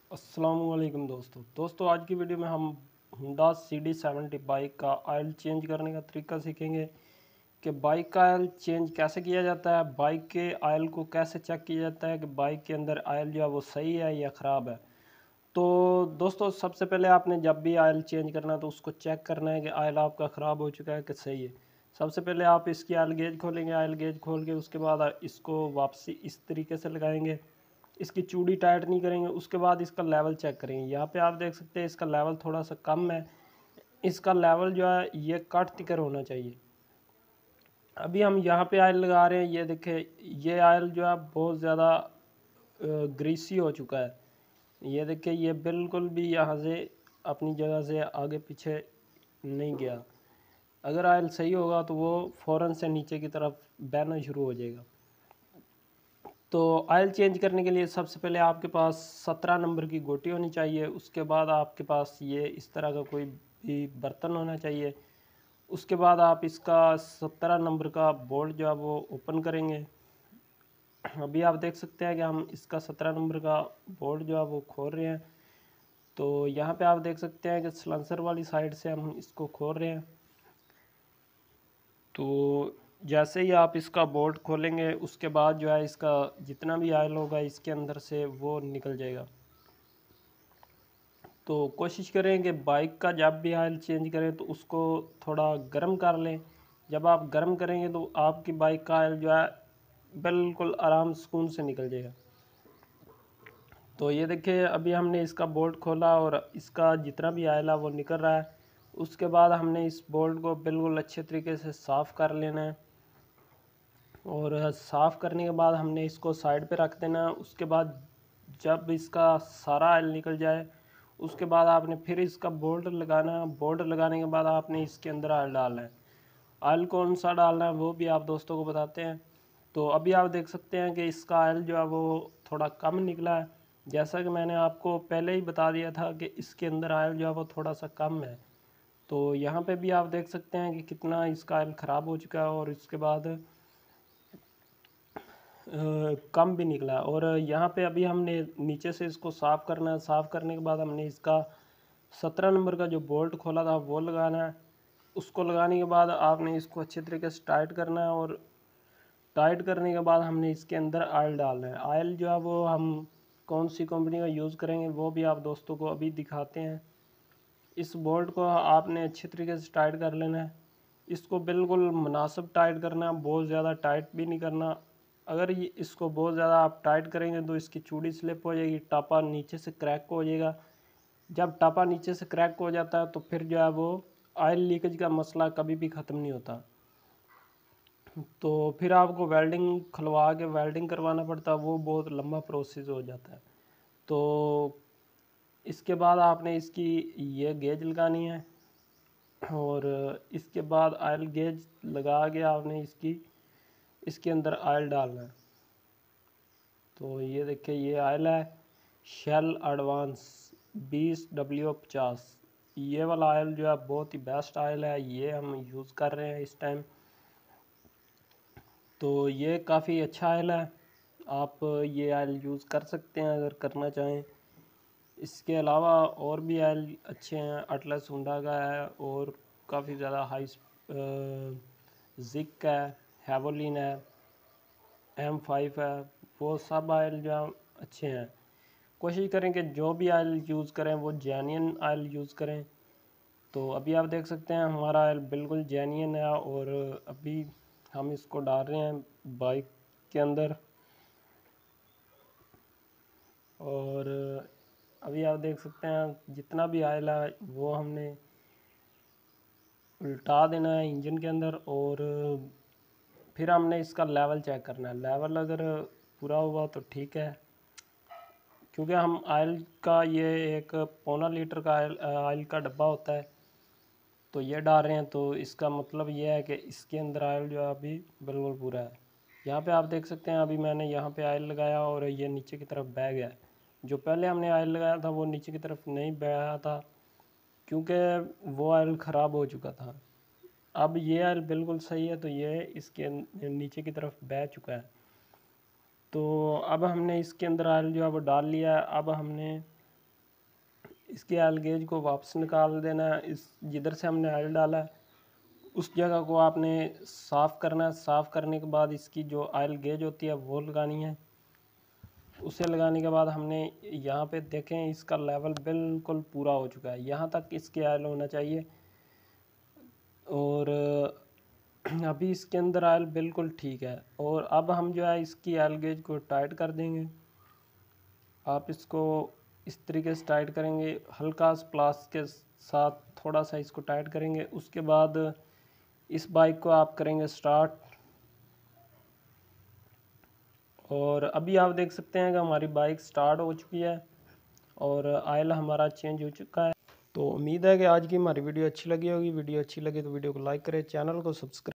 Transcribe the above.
अस्सलामुअलैकुम दोस्तों आज की वीडियो में हम हुंडा CD70 बाइक का ऑयल चेंज करने का तरीका सीखेंगे कि बाइक का ऑयल चेंज कैसे किया जाता है। बाइक के ऑयल को कैसे चेक किया जाता है कि बाइक के अंदर ऑयल जो है वो सही है या ख़राब है। तो दोस्तों सबसे पहले आपने जब भी ऑयल चेंज करना है तो उसको चेक करना है कि ऑयल आपका ख़राब हो चुका है कि सही है। सबसे पहले आप इसकी ऑयल गेज खोलेंगे, ऑयल गेज खोल के उसके बाद इसको वापसी इस तरीके से लगाएंगे, इसकी चूड़ी टाइट नहीं करेंगे। उसके बाद इसका लेवल चेक करेंगे। यहाँ पे आप देख सकते हैं इसका लेवल थोड़ा सा कम है, इसका लेवल जो है ये कट तिकर होना चाहिए। अभी हम यहाँ पे ऑयल लगा रहे हैं, ये देखें ये ऑयल जो है बहुत ज़्यादा ग्रीसी हो चुका है। ये देखिए ये बिल्कुल भी यहाँ से अपनी जगह से आगे पीछे नहीं गया। अगर ऑयल सही होगा तो वो फ़ौरन से नीचे की तरफ बहना शुरू हो जाएगा। तो ऑयल चेंज करने के लिए सबसे पहले आपके पास 17 नंबर की गोटी होनी चाहिए। उसके बाद आपके पास ये इस तरह का कोई भी बर्तन होना चाहिए। उसके बाद आप इसका 17 नंबर का बोल्ट जो है वो ओपन करेंगे। अभी आप देख सकते हैं कि हम इसका 17 नंबर का बोल्ट जो है वो खोल रहे हैं। तो यहाँ पे आप देख सकते हैं कि सलेंसर वाली साइड से हम इसको खोल रहे हैं। तो जैसे ही आप इसका बोल्ट खोलेंगे उसके बाद जो है इसका जितना भी ऑयल होगा इसके अंदर से वो निकल जाएगा। तो कोशिश करें कि बाइक का जब भी ऑयल चेंज करें तो उसको थोड़ा गर्म कर लें। जब आप गर्म करेंगे तो आपकी बाइक का ऑयल जो है बिल्कुल आराम सुकून से निकल जाएगा। तो ये देखिए अभी हमने इसका बोल्ट खोला और इसका जितना भी ऑयल है वो निकल रहा है। उसके बाद हमने इस बोल्ट को बिल्कुल अच्छे तरीके से साफ़ कर लेना है और साफ़ करने के बाद हमने इसको साइड पे रख देना। उसके बाद जब इसका सारा ऑयल निकल जाए उसके बाद आपने फिर इसका बोल्ट लगाना। बोल्ट लगाने के बाद आपने इसके अंदर ऑयल डालना है। ऑयल कौन सा डालना है वो भी आप दोस्तों को बताते हैं। तो अभी आप देख सकते हैं कि इसका ऑयल जो है वो थोड़ा कम निकला है। जैसा कि मैंने आपको पहले ही बता दिया था कि इसके अंदर ऑयल जो है वो थोड़ा सा कम है। तो यहाँ पे भी आप देख सकते हैं कि कितना इसका ऑयल ख़राब हो चुका है और इसके बाद कम भी निकला है। और यहाँ पे अभी हमने नीचे से इसको साफ़ करना है। साफ़ करने के बाद हमने इसका 17 नंबर का जो बोल्ट खोला था वो लगाना है। उसको लगाने के बाद आपने इसको अच्छे तरीके से टाइट करना है और टाइट करने के बाद हमने इसके अंदर ऑयल डालना है। ऑयल जो है वो हम कौन सी कंपनी का यूज़ करेंगे वो भी आप दोस्तों को अभी दिखाते हैं। इस बोल्ट को आपने अच्छे तरीके से टाइट कर लेना है। इसको बिल्कुल मुनासिब टाइट करना है, बहुत ज़्यादा टाइट भी नहीं करना। अगर ये इसको बहुत ज़्यादा आप टाइट करेंगे तो इसकी चूड़ी स्लिप हो जाएगी, टापा नीचे से क्रैक हो जाएगा। जब टापा नीचे से क्रैक हो जाता है तो फिर जो है वो ऑयल लीकेज का मसला कभी भी ख़त्म नहीं होता। तो फिर आपको वेल्डिंग खुलवा के वेल्डिंग करवाना पड़ता है, वो बहुत लंबा प्रोसेस हो जाता है। तो इसके बाद आपने इसकी ये गेज लगानी है और इसके बाद ऑयल गेज लगा के आपने इसके अंदर ऑयल डालना है। तो ये देखिए ये ऑयल है शेल एडवांस 20W50। ये वाला ऑयल जो है बहुत ही बेस्ट ऑयल है, ये हम यूज़ कर रहे हैं इस टाइम। तो ये काफ़ी अच्छा ऑयल है, आप ये ऑयल यूज़ कर सकते हैं अगर करना चाहें। इसके अलावा और भी ऑयल अच्छे हैं, अटलस हुंडा का है और काफ़ी ज़्यादा हाई जिक है, हेवोलिन है, M5 है। वो सब ऑयल जो हैं अच्छे हैं। कोशिश करें कि जो भी ऑयल यूज़ करें वो जेन्युइन ऑयल यूज़ करें। तो अभी आप देख सकते हैं हमारा ऑयल बिल्कुल जेन्युइन है और अभी हम इसको डाल रहे हैं बाइक के अंदर। और अभी आप देख सकते हैं जितना भी ऑयल है वो हमने उल्टा देना है इंजन के अंदर और फिर हमने इसका लेवल चेक करना है। लेवल अगर पूरा हुआ तो ठीक है, क्योंकि हम ऑयल का ये एक 1.25 लीटर का ऑयल का डब्बा होता है तो ये डाल रहे हैं। तो इसका मतलब ये है कि इसके अंदर ऑयल जो है अभी बिल्कुल पूरा है। यहाँ पे आप देख सकते हैं अभी मैंने यहाँ पे ऑयल लगाया और ये नीचे की तरफ बह गया। जो पहले हमने ऑयल लगाया था वो नीचे की तरफ नहीं बहा था क्योंकि वो ऑयल ख़राब हो चुका था। अब ये ऑयल बिल्कुल सही है तो ये इसके नीचे की तरफ बह चुका है। तो अब हमने इसके अंदर ऑयल जो है वो डाल लिया है। अब हमने इसके ऑयल गेज को वापस निकाल देना है। इस जिधर से हमने ऑयल डाला है उस जगह को आपने साफ़ करना है। साफ़ करने के बाद इसकी जो ऑयल गेज होती है वो लगानी है। उसे लगाने के बाद हमने यहाँ पे देखें इसका लेवल बिल्कुल पूरा हो चुका है, यहाँ तक इसके ऑयल होना चाहिए। और अभी इसके अंदर ऑयल बिल्कुल ठीक है। और अब हम जो है इसकी ऑयल गेज को टाइट कर देंगे। आप इसको इस तरीके से टाइट करेंगे, हल्का सा प्लास के साथ थोड़ा सा इसको टाइट करेंगे। उसके बाद इस बाइक को आप करेंगे स्टार्ट। और अभी आप देख सकते हैं कि हमारी बाइक स्टार्ट हो चुकी है और ऑयल हमारा चेंज हो चुका है। तो उम्मीद है कि आज की हमारी वीडियो अच्छी लगी होगी। वीडियो अच्छी लगी तो वीडियो को लाइक करें, चैनल को सब्सक्राइब